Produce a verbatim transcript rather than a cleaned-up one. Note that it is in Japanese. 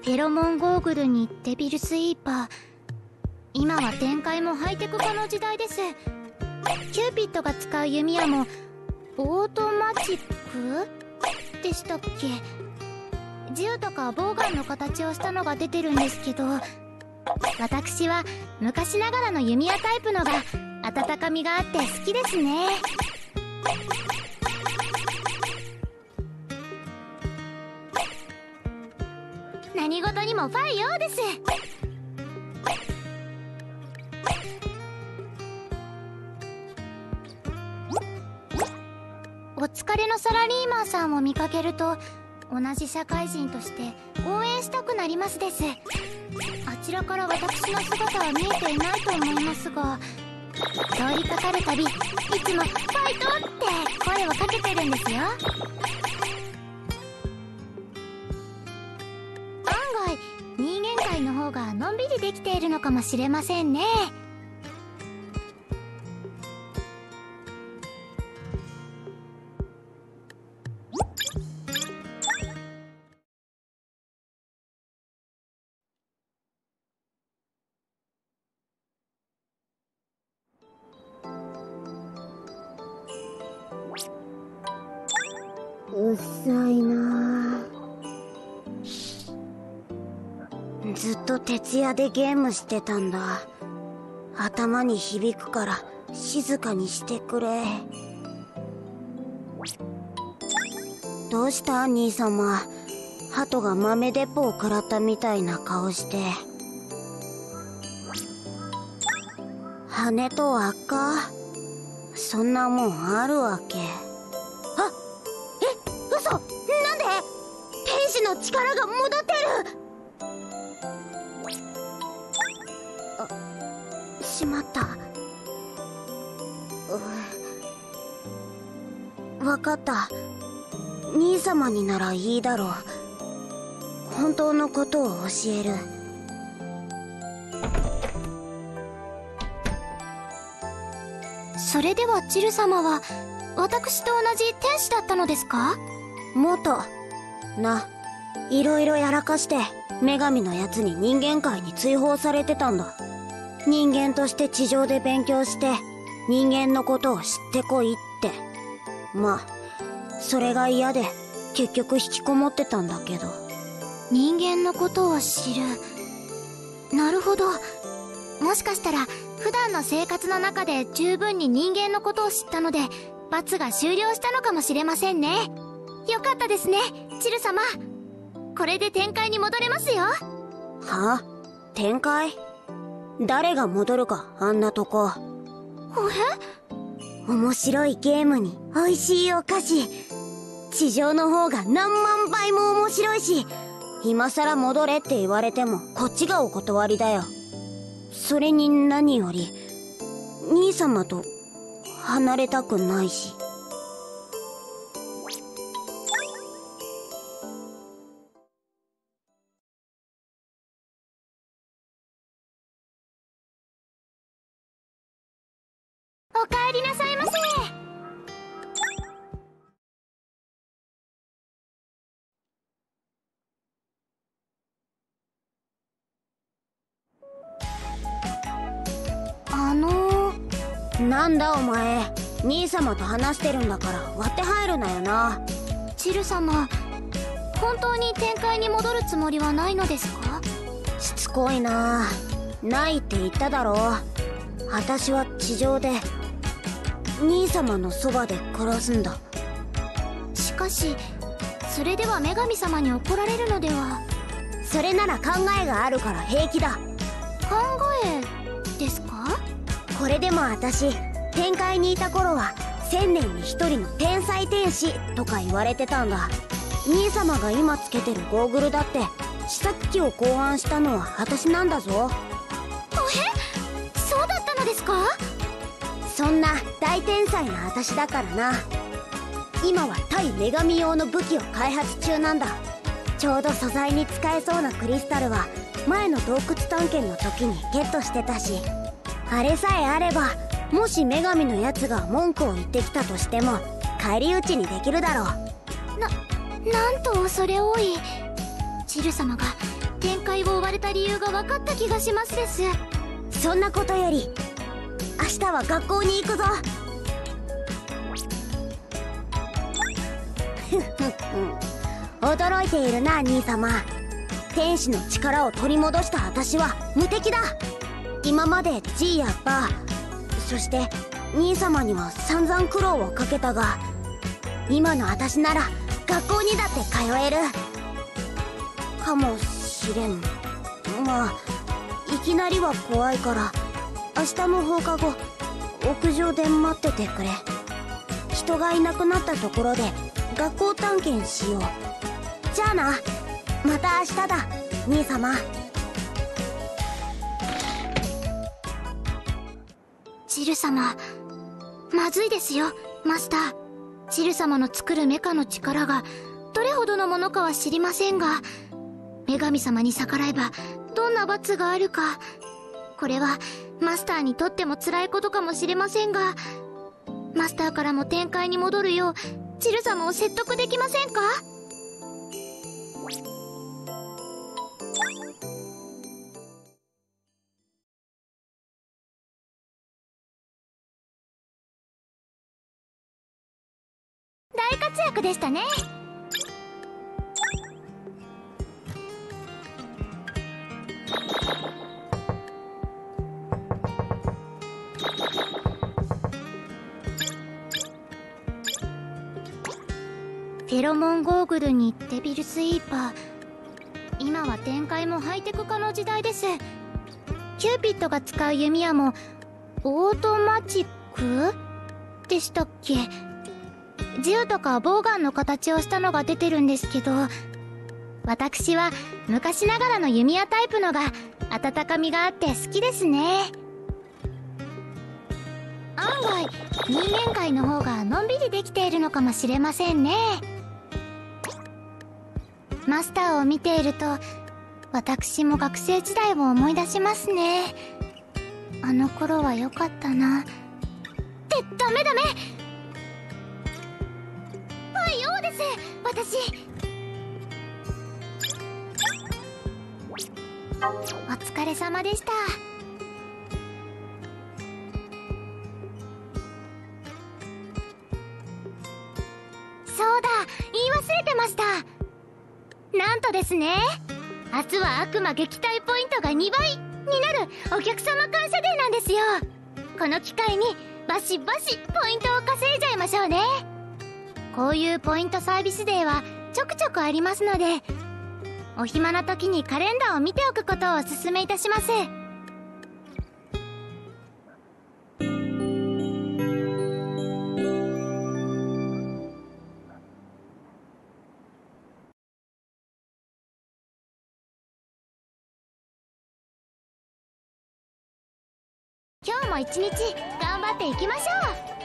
フェロモンゴーグルにデビルスイーパー。今は展開もハイテク化の時代です。キューピッドが使う弓矢もオートマチックでしたっけ。銃とかボウガンの形をしたのが出てるんですけど、私は昔ながらの弓矢タイプのが温かみがあって好きですね。何事にもファイヨーです。お疲れのサラリーマンさんを見かけると同じ社会人として応援したくなりますです。あちらから私の姿は見えていないと思いますが、通りかかるたびいつも「ファイト!」って声をかけてるんですよ。案外人間界の方がのんびりできているのかもしれませんね。 うっさいなぁ。ずっと徹夜でゲームしてたんだ。頭に響くから静かにしてくれ。どうした兄様。鳩が豆鉄砲を食らったみたいな顔して。羽と輪っか、そんなもんあるわけ。嘘！なんで？天使の力が戻ってる！あ、しまった。うわかった。兄様にならいいだろう。本当のことを教える。 それではチル様は私と同じ天使だったのですか？ 元な、いろいろやらかして女神のやつに人間界に追放されてたんだ。人間として地上で勉強して人間のことを知ってこいって。まあそれが嫌で結局引きこもってたんだけど。 人間のことを知る。なるほど。もしかしたら普段の生活の中で十分に人間のことを知ったので罰が終了したのかもしれませんね。よかったですね、チル様。これで展開に戻れますよ。 は？展開？誰が戻るか、あんなとこ。 え？ 面白いゲームに美味しいお菓子。地上の方が何万倍も面白いし、今さら戻れって言われてもこっちがお断りだよ。それに何より兄様と離れたくないし。 おかえりなさいませ。あのー、 なんだお前、兄様と話してるんだから割って入るなよな。 チル様、本当に展開に戻るつもりはないのですか？ しつこいな。ないって言っただろ。私は地上で兄様のそばで暮らすんだ。 しかしそれでは女神様に怒られるのでは。 それなら考えがあるから平気だ。 考えですか？ これでも私天界にいた頃は千年に一人の天才天使とか言われてたんだ。兄様が今つけてるゴーグルだって試作機を考案したのは私なんだぞ。 え？そうだったのですか？ そんな大天才な私だからな。今は対女神用の武器を開発中なんだ。ちょうど素材に使えそうなクリスタルは前の洞窟探検の時にゲットしてたし、あれさえあればもし女神のやつが文句を言ってきたとしても返り討ちにできるだろう。 な、なんと恐れ多い。チル様が展開を追われた理由が分かった気がしますです。 そんなことより明日は学校に行くぞ。驚いているな兄様。天使の力を取り戻した私は無敵だ。今まで G やバー、そして兄様には散々苦労をかけたが、今の私なら学校にだって通えるかもしれん。まあいきなりは怖いから明日の放課後屋上で待っててくれ。人がいなくなったところで学校探検しよう。じゃあな、また明日だ兄様。 チル様、まずいですよマスター。チル様の作るメカの力がどれほどのものかは知りませんが、女神様に逆らえばどんな罰があるか、これはマスターにとっても辛いことかもしれませんが、マスターからも展開に戻るようチル様を説得できませんか？大活躍でしたね。フェロモンゴーグルにデビルスイーパー、今は展開もハイテク化の時代です。キューピッドが使う弓矢もオートマチックでしたっけ？銃とかボウガンの形をしたのが出てるんですけど、私は昔ながらの弓矢タイプのが温かみがあって好きですね。案外人間界の方がのんびりできているのかもしれませんね。マスターを見ていると私も学生時代を思い出しますね。あの頃は良かったな。ってダメダメ。はいようです私。お疲れ様でした。そうだ、言い忘れてました。なんとですね、明日は悪魔撃退ポイントがにばいになるお客様感謝デーなんですよ。この機会にバシバシポイントを稼いじゃいましょうね。こういうポイントサービスデーはちょくちょくありますので、お暇な時にカレンダーを見ておくことをお勧めいたします。今日も一日頑張っていきましょう。